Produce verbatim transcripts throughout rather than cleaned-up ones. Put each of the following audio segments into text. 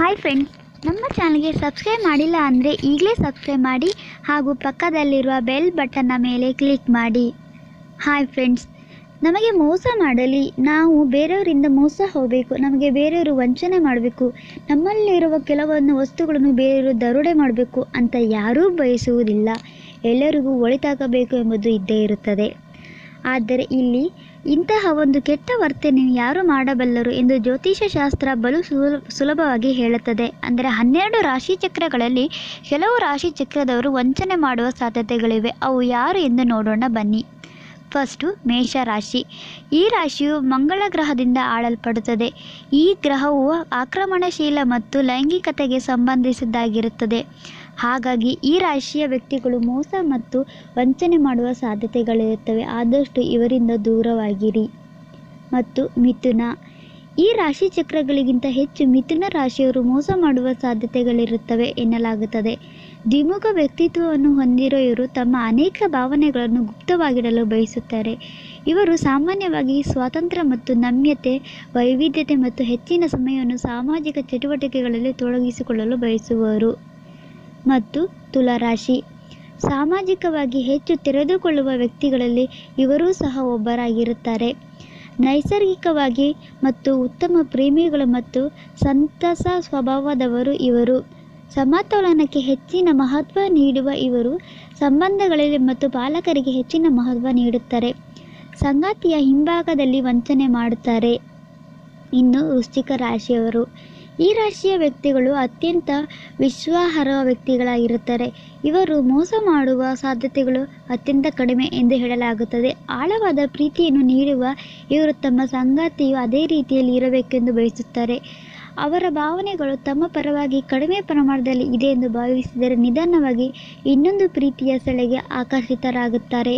Hi friends, ನಮ್ಮ ಚಾನಲ್ಗೆ subscribe ಮಾಡಿಲ್ಲ ಅಂದರೆ ಈಗಲೇ ಸಬ್ಸ್ಕ್ರೈಬ್ ಮಾಡಿ ಹಾಗೂ ಪಕ್ಕದಲ್ಲಿರುವ ಬೆಲ್ ಬಟನ್ನ ಮೇಲೆ ಕ್ಲಿಕ್ ಮಾಡಿ. ಹಾಯ್ ಫ್ರೆಂಡ್ಸ್, ನಮಗೆ ಮೋಸ ಮಾಡಲಿ, ನಾವು ಬೇರೆಯವರಿಂದ ಮೋಸ ಹೋಗಬೇಕು, ನಮಗೆ ಬೇರೆಯವರು ವಂಚನೆ ಮಾಡಬೇಕು, ನಮ್ಮಲ್ಲಿರುವ ಕೆಲವೊಂದು ವಸ್ತುಗಳನ್ನು ಬೇರೆಯವರು ದರೋಡೆ ಮಾಡಬೇಕು ಅಂತ ಯಾರೂ ಬಯಸುವುದಿಲ್ಲ. ಎಲ್ಲರಿಗೂ ಒಳಿತಾಗಬೇಕು ಎಂಬುದು ಇದ್ದೇ ಇರುತ್ತದೆ. ಆದರೆ ಇಲ್ಲಿ ಇಂತಹ ಒಂದು ಕೆಟ್ಟ ವರ್ತನೆ ಯಾರು ಮಾಡಬಲ್ಲರು ಎಂದು ಜ್ಯೋತಿಷ್ಯ ಶಾಸ್ತ್ರ ಬಲು ಸುಲಭವಾಗಿ ಹೇಳುತ್ತದೆ. ಅಂದರೆ ಹನ್ನೆರಡು ರಾಶಿ ಚಕ್ರಗಳಲ್ಲಿ ಕೆಲವು ರಾಶಿ ಚಕ್ರದವರು ವಂಚನೆ ಮಾಡುವ ಸಾಧ್ಯತೆಗಳಿವೆ. ಅವು ಯಾರು ಎಂದು ನೋಡೋಣ ಬನ್ನಿ. ಫಸ್ಟು ಮೇಷ ರಾಶಿ. ಈ ರಾಶಿಯು ಮಂಗಳ ಗ್ರಹದಿಂದ ಆಳಲ್ಪಡುತ್ತದೆ. ಈ ಗ್ರಹವು ಆಕ್ರಮಣಶೀಲ ಮತ್ತು ಲೈಂಗಿಕತೆಗೆ ಸಂಬಂಧಿಸಿದ್ದಾಗಿರುತ್ತದೆ. ಹಾಗಾಗಿ ಈ ರಾಶಿಯ ವ್ಯಕ್ತಿಗಳು ಮೋಸ ಮತ್ತು ವಂಚನೆ ಮಾಡುವ ಸಾಧ್ಯತೆಗಳಿರುತ್ತವೆ. ಆದಷ್ಟು ಇವರಿಂದ ದೂರವಾಗಿರಿ. ಮತ್ತು ಮಿಥುನ. ಈ ರಾಶಿ ಚಕ್ರಗಳಿಗಿಂತ ಹೆಚ್ಚು ಮಿಥುನ ರಾಶಿಯವರು ಮೋಸ ಮಾಡುವ ಸಾಧ್ಯತೆಗಳಿರುತ್ತವೆ ಎನ್ನಲಾಗುತ್ತದೆ. ದ್ವಿಮುಖ ವ್ಯಕ್ತಿತ್ವವನ್ನು ಹೊಂದಿರೋ ಇವರು ತಮ್ಮ ಅನೇಕ ಭಾವನೆಗಳನ್ನು ಗುಪ್ತವಾಗಿಡಲು ಬಯಸುತ್ತಾರೆ. ಇವರು ಸಾಮಾನ್ಯವಾಗಿ ಸ್ವಾತಂತ್ರ್ಯ ಮತ್ತು ನಮ್ಯತೆ, ವೈವಿಧ್ಯತೆ ಮತ್ತು ಹೆಚ್ಚಿನ ಸಮಯವನ್ನು ಸಾಮಾಜಿಕ ಚಟುವಟಿಕೆಗಳಲ್ಲಿ ತೊಡಗಿಸಿಕೊಳ್ಳಲು ಬಯಸುವರು. ಮತ್ತು ತುಲಾರಾಶಿ. ಸಾಮಾಜಿಕವಾಗಿ ಹೆಚ್ಚು ತೆರೆದುಕೊಳ್ಳುವ ವ್ಯಕ್ತಿಗಳಲ್ಲಿ ಇವರೂ ಸಹ ಒಬ್ಬರಾಗಿರುತ್ತಾರೆ. ನೈಸರ್ಗಿಕವಾಗಿ ಮತ್ತು ಉತ್ತಮ ಪ್ರೇಮಿಗಳು ಮತ್ತು ಸಂತಸ ಸ್ವಭಾವದವರು ಇವರು. ಸಮತೋಲನಕ್ಕೆ ಹೆಚ್ಚಿನ ಮಹತ್ವ ನೀಡುವ ಇವರು ಸಂಬಂಧಗಳಲ್ಲಿ ಮತ್ತು ಪಾಲಕರಿಗೆ ಹೆಚ್ಚಿನ ಮಹತ್ವ ನೀಡುತ್ತಾರೆ. ಸಂಗಾತಿಯ ಹಿಂಭಾಗದಲ್ಲಿ ವಂಚನೆ ಮಾಡುತ್ತಾರೆ. ಇನ್ನು ವೃಶ್ಚಿಕ ರಾಶಿಯವರು. ಈ ರಾಶಿಯ ವ್ಯಕ್ತಿಗಳು ಅತ್ಯಂತ ವಿಶ್ವಾಸಾರ್ಹ ವ್ಯಕ್ತಿಗಳಾಗಿರುತ್ತಾರೆ. ಇವರು ಮೋಸ ಮಾಡುವ ಸಾಧ್ಯತೆಗಳು ಅತ್ಯಂತ ಕಡಿಮೆ ಎಂದು ಹೇಳಲಾಗುತ್ತದೆ. ಆಳವಾದ ಪ್ರೀತಿಯನ್ನು ನೀಡುವ ಇವರು ತಮ್ಮ ಸಂಗಾತಿಯು ಅದೇ ರೀತಿಯಲ್ಲಿ ಇರಬೇಕೆಂದು ಬಯಸುತ್ತಾರೆ. ಅವರ ಭಾವನೆಗಳು ತಮ್ಮ ಪರವಾಗಿ ಕಡಿಮೆ ಪ್ರಮಾಣದಲ್ಲಿ ಇದೆ ಎಂದು ಭಾವಿಸಿದರೆ ನಿಧಾನವಾಗಿ ಇನ್ನೊಂದು ಪ್ರೀತಿಯ ಸೆಳೆಗೆ ಆಕರ್ಷಿತರಾಗುತ್ತಾರೆ.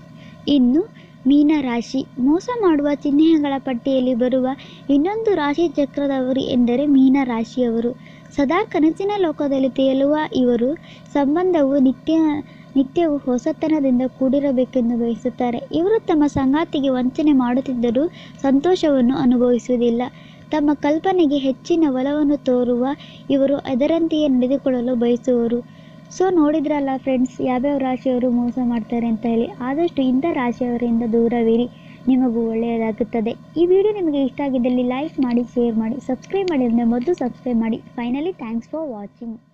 ಇನ್ನು ಮೀನ ರಾಶಿ. ಮೋಸ ಮಾಡುವ ಚಿಹ್ನೆಗಳ ಪಟ್ಟಿಯಲ್ಲಿ ಬರುವ ಇನ್ನೊಂದು ರಾಶಿ ಚಕ್ರದವರು ಎಂದರೆ ಮೀನ ರಾಶಿಯವರು. ಸದಾ ಕನಸಿನ ಲೋಕದಲ್ಲಿ ತೇಲುವ ಇವರು ಸಂಬಂಧವು ನಿತ್ಯ ನಿತ್ಯವೂ ಹೊಸತನದಿಂದ ಕೂಡಿರಬೇಕೆಂದು ಬಯಸುತ್ತಾರೆ. ಇವರು ತಮ್ಮ ಸಂಗಾತಿಗೆ ವಂಚನೆ ಮಾಡುತ್ತಿದ್ದರೂ ಸಂತೋಷವನ್ನು ಅನುಭವಿಸುವುದಿಲ್ಲ. ತಮ್ಮ ಕಲ್ಪನೆಗೆ ಹೆಚ್ಚಿನ ಒಲವನ್ನು ತೋರುವ ಇವರು ಅದರಂತೆಯೇ ನಡೆದುಕೊಳ್ಳಲು ಬಯಸುವರು. ಸೊ ನೋಡಿದ್ರಲ್ಲ ಫ್ರೆಂಡ್ಸ್, ಯಾವ್ಯಾವ ರಾಶಿಯವರು ಮೋಸ ಮಾಡ್ತಾರೆ ಅಂತ ಹೇಳಿ. ಆದಷ್ಟು ಇಂಥ ರಾಶಿಯವರಿಂದ ದೂರವಿರಿ, ನಿಮಗೂ ಒಳ್ಳೆಯದಾಗುತ್ತದೆ. ಈ ವಿಡಿಯೋ ನಿಮಗೆ ಇಷ್ಟ ಆಗಿದ್ದಲ್ಲಿ ಲೈಕ್ ಮಾಡಿ, ಶೇರ್ ಮಾಡಿ, ಸಬ್ಸ್ಕ್ರೈಬ್ ಮಾಡಿ ಅಂದರೆ ಮೊದಲು ಸಬ್ಸ್ಕ್ರೈಬ್ ಮಾಡಿ. Finally thanks for watching.